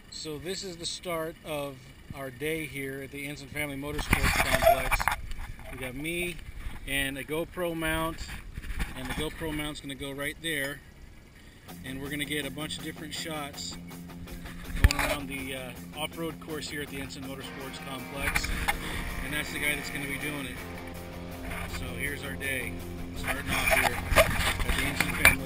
So this is the start of our day here at the Ensign Family Motorsports Complex. We got me and a GoPro mount, and the GoPro mount's going to go right there, and we're going to get a bunch of different shots going around the off-road course here at the Ensign Motorsports Complex, and that's the guy that's going to be doing it. So here's our day, starting off here at the Ensign Family